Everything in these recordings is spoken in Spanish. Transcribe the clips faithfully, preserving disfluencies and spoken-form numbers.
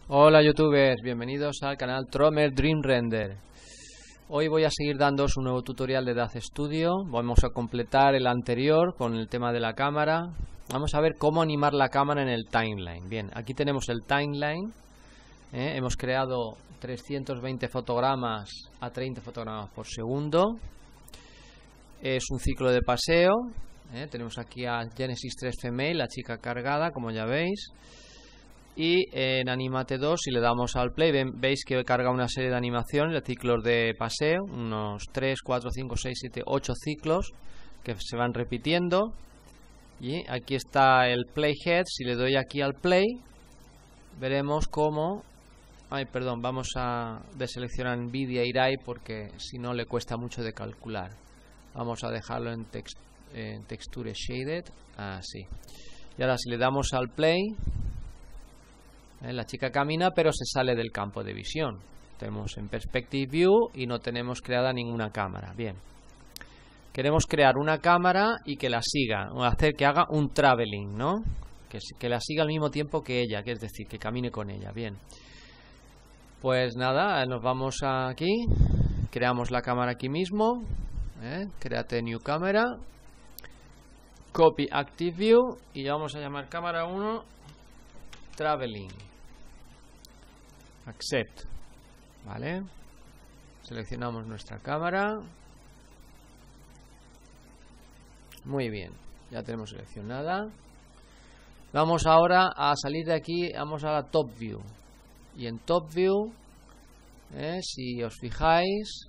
Hola youtubers, bienvenidos al canal Tromer Dream Render. Hoy voy a seguir dándoos un nuevo tutorial de D A Z Studio. Vamos a completar el anterior con el tema de la cámara. Vamos a ver cómo animar la cámara en el timeline. Bien, aquí tenemos el timeline. ¿eh? Hemos creado trescientos veinte fotogramas a treinta fotogramas por segundo. Es un ciclo de paseo. ¿eh? Tenemos aquí a Genesis tres Female, la chica cargada, como ya veis. Y en Animate dos, si le damos al play, ven, veis que carga una serie de animaciones, de ciclos de paseo, unos tres, cuatro, cinco, seis, siete, ocho ciclos que se van repitiendo. Y aquí está el playhead. Si le doy aquí al play, veremos cómo... Ay, perdón, vamos a deseleccionar Nvidia Irai porque si no le cuesta mucho de calcular. Vamos a dejarlo en, text, en Texture Shaded, así. Y ahora si le damos al play... La chica camina pero se sale del campo de visión. Tenemos en Perspective View y no tenemos creada ninguna cámara. Bien. Queremos crear una cámara y que la siga, o hacer que haga un traveling, ¿no? Que, que la siga al mismo tiempo que ella, que es decir, que camine con ella. Bien. Pues nada, nos vamos aquí. Creamos la cámara aquí mismo. ¿eh? Créate New Camera. Copy Active View y vamos a llamar cámara uno Traveling. Accept. Vale. Seleccionamos nuestra cámara. Muy bien. Ya tenemos seleccionada. Vamos ahora a salir de aquí. Vamos a la Top View. Y en Top View, eh, si os fijáis,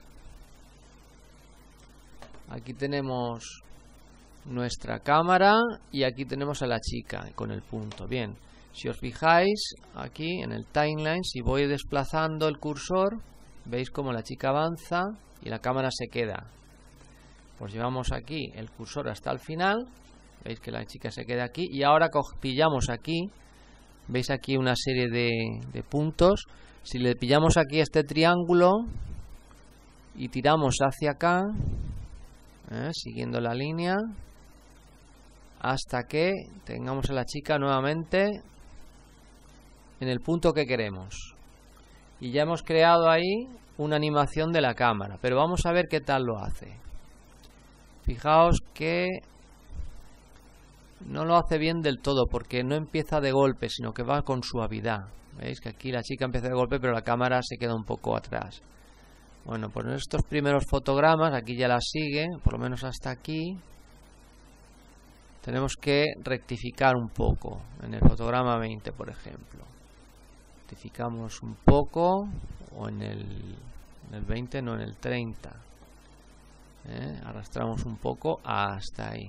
aquí tenemos nuestra cámara y aquí tenemos a la chica con el punto. Bien. Si os fijáis aquí en el timeline, si voy desplazando el cursor, veis como la chica avanza y la cámara se queda. Pues llevamos aquí el cursor hasta el final, veis que la chica se queda aquí y ahora pillamos aquí, veis aquí una serie de, de puntos. Si le pillamos aquí este triángulo y tiramos hacia acá, ¿eh? siguiendo la línea, hasta que tengamos a la chica nuevamente en el punto que queremos. Y ya hemos creado ahí una animación de la cámara, pero vamos a ver qué tal lo hace. Fijaos que no lo hace bien del todo porque no empieza de golpe, sino que va con suavidad. Veis que aquí la chica empieza de golpe pero la cámara se queda un poco atrás. Bueno, pues en estos primeros fotogramas, aquí ya la sigue, por lo menos hasta aquí. Tenemos que rectificar un poco en el fotograma veinte, por ejemplo. Rectificamos un poco, o en el, en el veinte, no en el treinta. ¿Eh? Arrastramos un poco hasta ahí.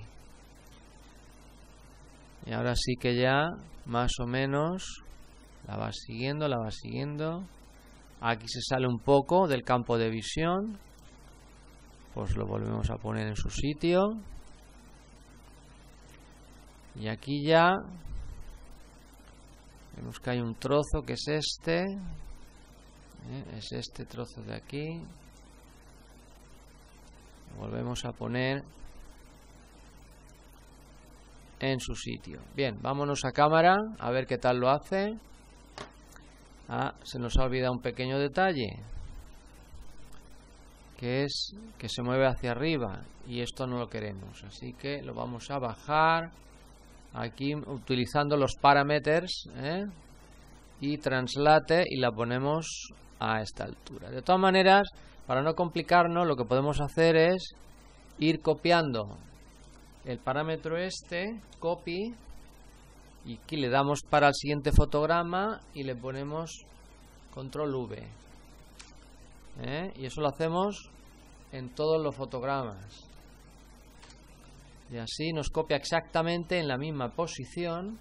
Y ahora sí que ya, más o menos, la va siguiendo, la va siguiendo. Aquí se sale un poco del campo de visión. Pues lo volvemos a poner en su sitio. Y aquí ya vemos que hay un trozo que es este. ¿eh? Es este trozo de aquí. Lo volvemos a poner en su sitio. Bien, vámonos a cámara a ver qué tal lo hace. Ah, se nos ha olvidado un pequeño detalle, que es que se mueve hacia arriba y esto no lo queremos. Así que lo vamos a bajar. Aquí utilizando los parámetros ¿eh? y translate y la ponemos a esta altura. De todas maneras, para no complicarnos, lo que podemos hacer es ir copiando el parámetro este, copy, y aquí le damos para el siguiente fotograma y le ponemos control V. ¿eh? Y eso lo hacemos en todos los fotogramas. Y así nos copia exactamente en la misma posición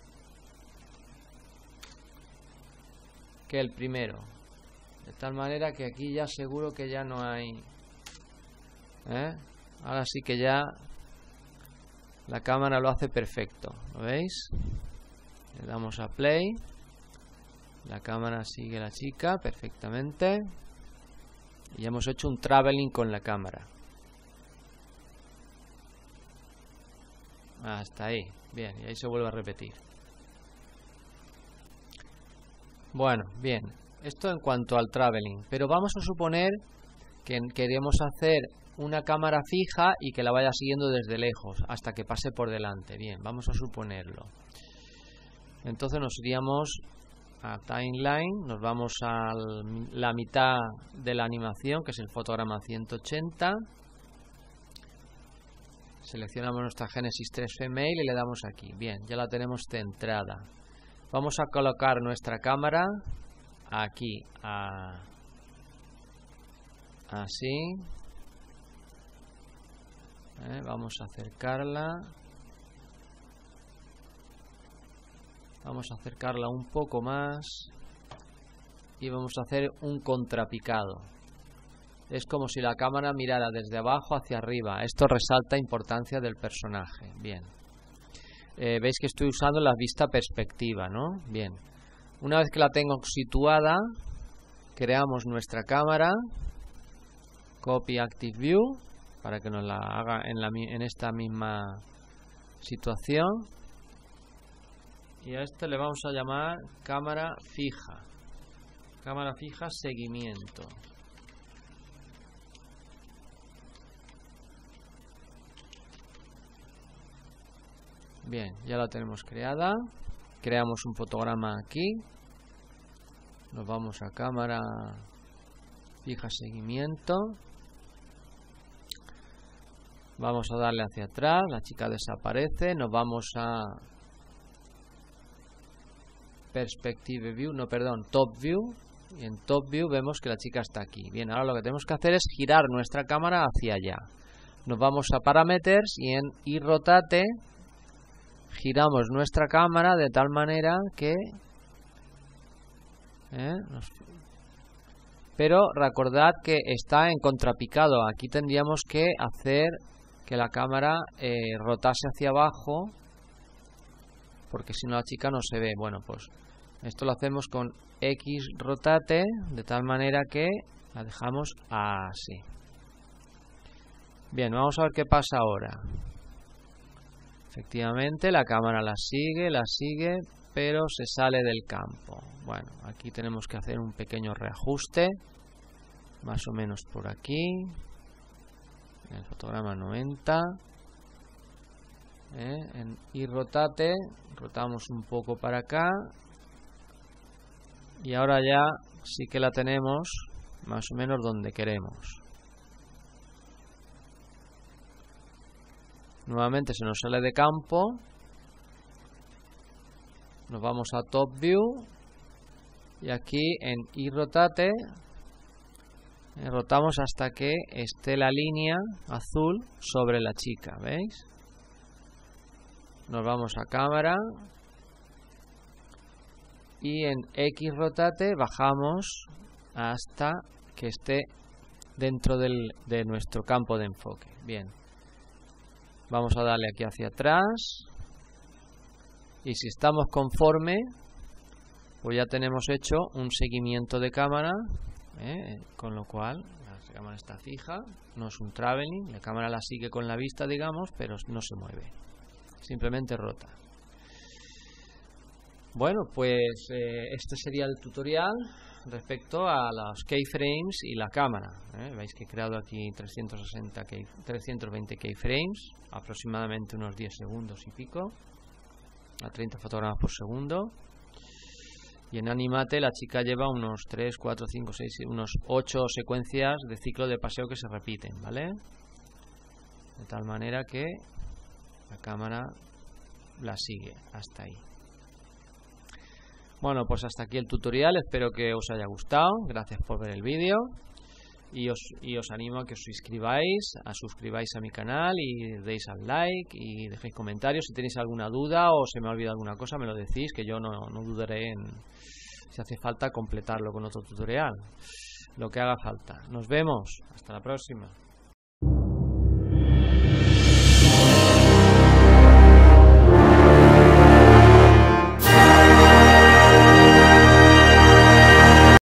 que el primero. De tal manera que aquí ya seguro que ya no hay... ¿eh? Ahora sí que ya la cámara lo hace perfecto. ¿Lo veis? Le damos a play. La cámara sigue a la chica perfectamente. Y ya hemos hecho un traveling con la cámara. Hasta ahí. Bien, y ahí se vuelve a repetir. Bueno, bien, esto en cuanto al traveling, pero vamos a suponer que queremos hacer una cámara fija y que la vaya siguiendo desde lejos hasta que pase por delante. Bien, vamos a suponerlo. Entonces nos iríamos a timeline, nos vamos a la mitad de la animación, que es el fotograma ciento ochenta. Seleccionamos nuestra Genesis tres Female y le damos aquí. Bien, ya la tenemos centrada. Vamos a colocar nuestra cámara aquí, a, así. ¿Eh? Vamos a acercarla. Vamos a acercarla un poco más. Y vamos a hacer un contrapicado. Es como si la cámara mirara desde abajo hacia arriba. Esto resalta importancia del personaje. Bien. Eh, veis que estoy usando la vista perspectiva, ¿no? Bien. Una vez que la tengo situada, creamos nuestra cámara. Copy Active View, para que nos la haga en, la, en esta misma situación. Y a esto le vamos a llamar cámara fija. Cámara fija seguimiento. Bien, ya la tenemos creada. Creamos un fotograma aquí. Nos vamos a cámara fija seguimiento. Vamos a darle hacia atrás. La chica desaparece. Nos vamos a Perspective View. No, perdón, Top View. Y en Top View vemos que la chica está aquí. Bien, ahora lo que tenemos que hacer es girar nuestra cámara hacia allá. Nos vamos a Parameters y en y Rotate giramos nuestra cámara de tal manera que ¿eh? Nos... pero recordad que está en contrapicado. Aquí tendríamos que hacer que la cámara eh, rotase hacia abajo, porque si no la chica no se ve. Bueno, pues esto lo hacemos con X rotate de tal manera que la dejamos así. Bien, vamos a ver qué pasa ahora. Efectivamente, la cámara la sigue, la sigue, pero se sale del campo. Bueno, aquí tenemos que hacer un pequeño reajuste, más o menos por aquí. En el fotograma noventa. ¿Eh? En y rotate, rotamos un poco para acá. Y ahora ya sí que la tenemos más o menos donde queremos. Nuevamente se nos sale de campo. Nos vamos a Top View. Y aquí en y rotate eh, rotamos hasta que esté la línea azul sobre la chica. ¿Veis? Nos vamos a cámara. Y en X rotate bajamos hasta que esté dentro del, de nuestro campo de enfoque. Bien. Vamos a darle aquí hacia atrás. Y si estamos conforme, pues ya tenemos hecho un seguimiento de cámara. ¿eh? Con lo cual, la cámara está fija. No es un traveling. La cámara la sigue con la vista, digamos, pero no se mueve. Simplemente rota. Bueno, pues eh, este sería el tutorial respecto a los keyframes y la cámara. ¿eh? Veis que he creado aquí trescientos sesenta key, trescientos veinte keyframes, aproximadamente unos diez segundos y pico, a treinta fotogramas por segundo. Y en Animate la chica lleva unos tres, cuatro, cinco, seis, unos ocho secuencias de ciclo de paseo que se repiten, ¿vale? De tal manera que la cámara la sigue hasta ahí. Bueno, pues hasta aquí el tutorial, espero que os haya gustado, gracias por ver el vídeo y os, y os animo a que os suscribáis, a suscribáis a mi canal y deis al like y dejéis comentarios. Si tenéis alguna duda o se me ha olvidado alguna cosa, me lo decís, que yo no, no dudaré en, si hace falta, completarlo con otro tutorial, lo que haga falta. Nos vemos, hasta la próxima.